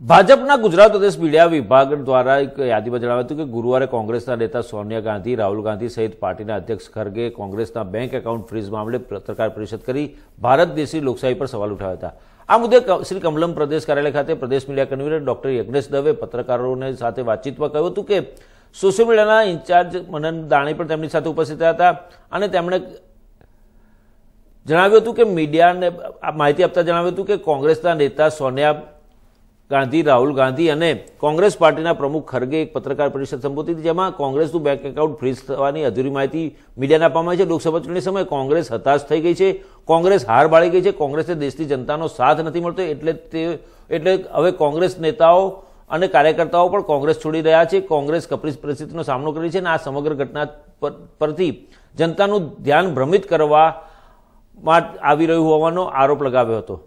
ભાજપના ગુજરાત પ્રદેશ મીડિયા વિભાગ દ્વારા એક યાદીમાં જણાવ્યું હતું કે ગુરુવારે કોંગ્રેસના નેતા સોનિયા ગાંધી, રાહુલ ગાંધી સહિત પાર્ટીના અધ્યક્ષ ખરગે કોંગ્રેસના બેંક એકાઉન્ટ ફ્રીઝ મામલે પત્રકાર પરિષદ કરી ભારત દેશની લોકશાહી પર સવાલ ઉઠાવ્યા હતા। આ મુદ્દે શ્રી કમલમ પ્રદેશ કાર્યાલય ખાતે પ્રદેશ media convener doctor Yagnesh Dave પત્રકારોને સાથે વાતચીતમાં કહ્યું હતું કે સોશિયલ મીડિયાના ઇન્ચાર્જ મનન દાણી પણ તેમની સાથે ઉપસ્થિત રહ્યા હતા અને તેમણે જણાવ્યું હતું કે મીડિયાને માહિતી આપતા જણાવ્યું હતું કે કોંગ્રેસના નેતા સોનિયા ગાંધી, રાહુલ ગાંધી અને કોંગ્રેસ પાર્ટીના પ્રમુખ ખરગે એક પત્રકાર પરિષદ સંબોધી હતી, જેમાં કોંગ્રેસનું બેંક એકાઉન્ટ ફ્રીઝ થવાની અધૂરી માહિતી મીડિયાને આપવામાં આવી છે। લોકસભા ચૂંટણી સમયે કોંગ્રેસ હતાશ થઈ ગઈ છે, કોંગ્રેસ હાર બાળી ગઈ છે, કોંગ્રેસને દેશની જનતાનો સાથ નથી મળતો, એટલે હવે કોંગ્રેસ નેતાઓ અને કાર્યકર્તાઓ પણ કોંગ્રેસ છોડી રહ્યા છે। કોંગ્રેસ કપરી પરિસ્થિતિનો સામનો કરી છે અને આ સમગ્ર ઘટના પરથી જનતાનું ધ્યાન ભ્રમિત કરવામાં આવી રહ્યું હોવાનો આરોપ લગાવ્યો હતો।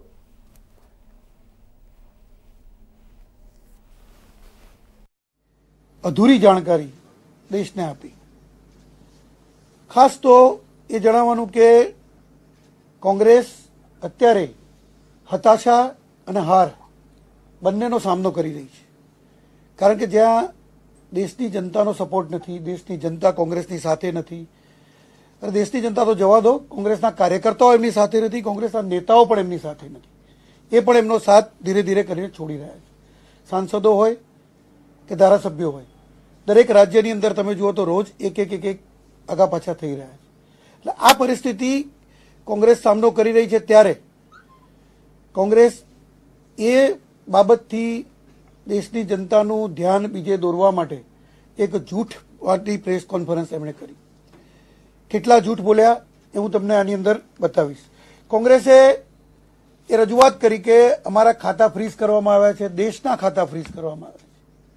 અધૂરી જાણકારી દેશને આપી। ખાસ તો એ જણાવવાનું કે કોંગ્રેસ અત્યારે હતાશા અને હાર બંનેનો સામનો કરી રહી છે, કારણ કે જ્યાં દેશની જનતાનો સપોર્ટ નથી, દેશની જનતા કોંગ્રેસની સાથે નથી, અને દેશની જનતા તો જવા દો, કોંગ્રેસના કાર્યકર્તાઓ એમની સાથે નથી, કોંગ્રેસના નેતાઓ પણ એમની સાથે નથી, એ પણ એમનો સાથ ધીરે ધીરે કરીને છોડી રહ્યા છે। સાંસદો હોય કે ધારાસભ્યો હોય, દરેક રાજ્યની અંદર તમે જુઓ તો રોજ એક આગા પાછા થઈ રહ્યા છે। એટલે આ પરિસ્થિતિ કોંગ્રેસ સામનો કરી રહી છે, ત્યારે કોંગ્રેસ એ બાબતથી દેશની જનતાનું ધ્યાન બીજે દોરવા માટે એક જૂઠવાળી પ્રેસ કોન્ફરન્સ એમણે કરી। કેટલા જૂઠ બોલ્યા એ હું તમને આની અંદર બતાવીશ। કોંગ્રેસે એ રજૂઆત કરી કે અમારા ખાતા ફ્રીઝ કરવામાં આવ્યા છે, દેશના ખાતા ફ્રીઝ કરવામાં આવ્યા છે।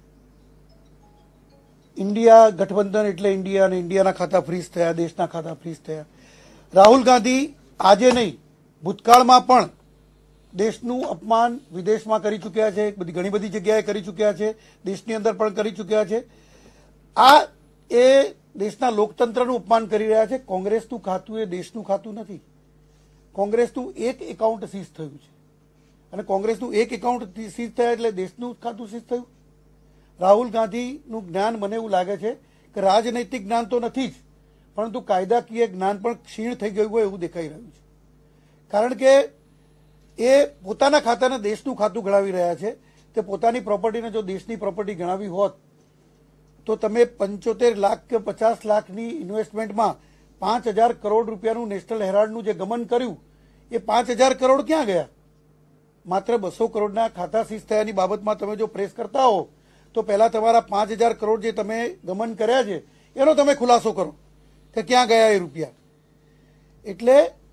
ઇન્ડિયા ગઠબંધન એટલે ઇન્ડિયા અને ઇન્ડિયાના ખાતા ફ્રીઝ થયા, દેશના ખાતા ફ્રીઝ થયા। રાહુલ ગાંધી આજે નહીં, ભૂતકાળમાં પણ દેશનું અપમાન વિદેશમાં કરી ચૂક્યા છે, ઘણી બધી જગ્યાએ કરી ચૂક્યા છે, દેશની અંદર પણ કરી ચૂક્યા છે। આ એ દેશના લોકતંત્રનું અપમાન કરી રહ્યા છે। કોંગ્રેસનું ખાતું એ દેશનું ખાતું નથી, કોંગ્રેસનું એક એકાઉન્ટ સીઝ થયું છે, અને કોંગ્રેસનું એક એકાઉન્ટ સીઝ થયા એટલે દેશનું ખાતું સીઝ થયું। રાહુલ ગાંધીનું જ્ઞાન મને એવું લાગે છે કે રાજનૈતિક જ્ઞાન તો નથી જ, પરંતુ કાયદાકીય જ્ઞાન પણ ક્ષીણ થઈ ગયું હોય એવું દેખાઈ રહ્યું છે, કારણ કે એ પોતાના ખાતાને દેશનું ખાતું ગણાવી રહ્યા છે। તે પોતાની પ્રોપર્ટીને જો દેશની પ્રોપર્ટી ગણાવી હોત તો તમે 75 લાખ કે 50 લાખની ઇન્વેસ્ટમેન્ટમાં 5000 કરોડ રૂપિયાનું નેશનલ હેરાલ્ડનું જે ગમન કર્યું, એ 5000 કરોડ ક્યાં ગયા? માત્ર 200 કરોડના ખાતા સીઝ થયાની બાબતમાં તમે જો પ્રેસ કરતા હો તો પહેલા તમારા 5000 કરોડ જે તમે ગમન કર્યા છે એનો તમે ખુલાસો કરો કે ક્યાં ગયા એ રૂપિયા। એટલે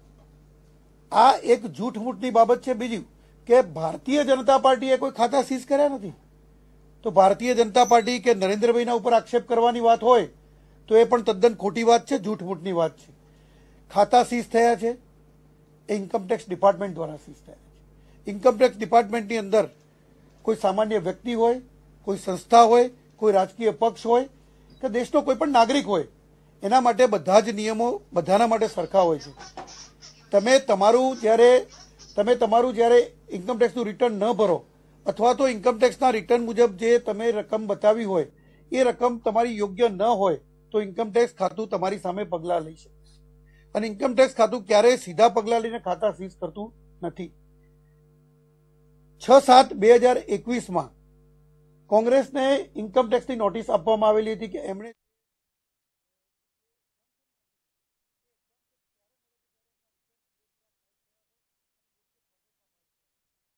આ એક જૂઠ મૂઠની બાબત છે। બીજું કે ભારતીય જનતા પાર્ટીએ કોઈ ખાતા સીઝ કર્યા નથી, તો ભારતીય જનતા પાર્ટી કે નરેન્દ્રભાઈના ઉપર આક્ષેપ કરવાની વાત હોય તો એ પણ તદ્દન ખોટી વાત છે, જૂઠ મૂઠની વાત છે। ખાતા સીઝ થયા છે એ ઇન્કમટેક્સ ડિપાર્ટમેન્ટ દ્વારા સીઝ થયા છે। ઇન્કમટેક્સ ડિપાર્ટમેન્ટની અંદર કોઈ સામાન્ય વ્યક્તિ હોય, કોઈ સંસ્થા હોય, કોઈ રાજકીય પક્ષ હોય કે દેશનો કોઈ પણ નાગરિક હોય, એના માટે બધા જ નિયમો બધાના માટે સરખા હોય છે। તમે તમારું જ્યારે ઇન્કમટેક્સનું રિટર્ન ન ભરો, અથવા તો ઇન્કમટેક્સના રિટર્ન મુજબ જે તમે રકમ બતાવી હોય એ રકમ તમારી યોગ્ય ન હોય તો ઇન્કમટેક્સ ખાતું તમારી સામે પગલાં લઈ શકે, અને ઇન્કમટેક્સ ખાતું ક્યારેય સીધા પગલાં લઈને ખાતા સીઝ કરતું નથી। 6/7/2021 કોંગ્રેસને ઇન્કમટેક્સની નોટિસ આપવામાં આવેલી હતી કે એમણે